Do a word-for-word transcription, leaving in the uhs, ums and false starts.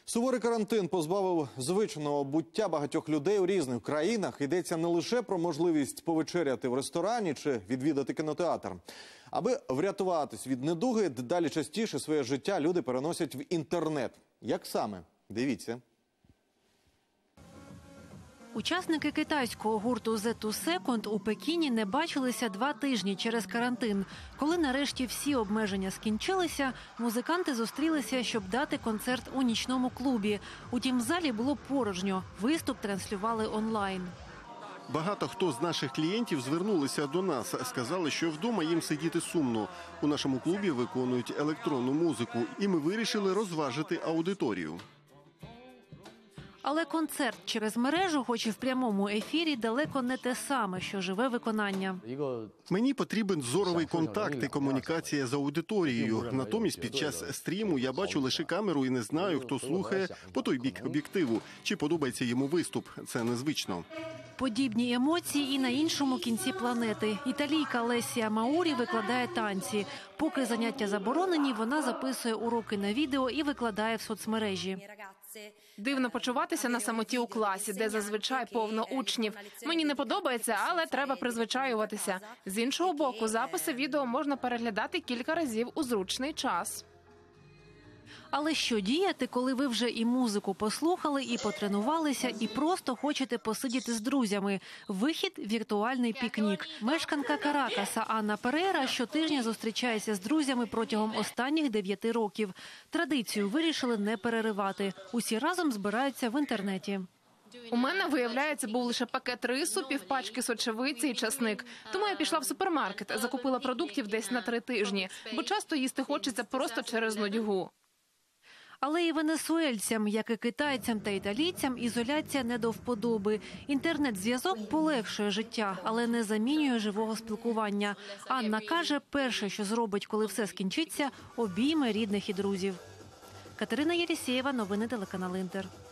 Суворий карантин позбавив звичного буття багатьох людей у різних країнах. Йдеться не лише про можливість повечеряти в ресторані чи відвідати кінотеатр. Аби врятуватись від недуги, дедалі частіше своє життя люди переносять в інтернет. Як саме? Дивіться. Учасники китайського гурту зет ту секонд у Пекіні не бачилися два тижні через карантин. Коли нарешті всі обмеження скінчилися, музиканти зустрілися, щоб дати концерт у нічному клубі. Утім, в залі було порожньо. Виступ транслювали онлайн. Багато хто з наших клієнтів звернулися до нас. Сказали, що вдома їм сидіти сумно. У нашому клубі виконують електронну музику, і ми вирішили розважити аудиторію. Але концерт через мережу, хоч і в прямому ефірі, далеко не те саме, що живе виконання. Мені потрібен зоровий контакт і комунікація з аудиторією. Натомість під час стріму я бачу лише камеру і не знаю, хто слухає по той бік об'єктиву. Чи подобається йому виступ. Це незвично. Подібні емоції і на іншому кінці планети. Італійка Лесія Маурі викладає танці. Поки заняття заборонені, вона записує уроки на відео і викладає в соцмережі. Дивно почуватися на самоті у класі, де зазвичай повно учнів. Мені не подобається, але треба призвичаюватися. З іншого боку, записи відео можна переглядати кілька разів у зручний час. Але що діяти, коли ви вже і музику послухали, і потренувалися, і просто хочете посидіти з друзями? Вихід – віртуальний пікнік. Мешканка Каракаса Анна Перейра щотижня зустрічається з друзями протягом останніх дев'яти років. Традицію вирішили не переривати. Усі разом збираються в інтернеті. У мене, виявляється, був лише пакет рису, півпачки сочевиці і часник. Тому я пішла в супермаркет, закупила продуктів десь на три тижні, бо часто їсти хочеться просто через нудьгу. Але і венесуельцям, як і китайцям та італійцям, ізоляція не до вподоби. Інтернет-зв'язок полегшує життя, але не замінює живого спілкування. Анна каже, перше, що зробить, коли все скінчиться – обійме рідних і друзів. Катерина Єрісєєва, новини телеканал «Інтер».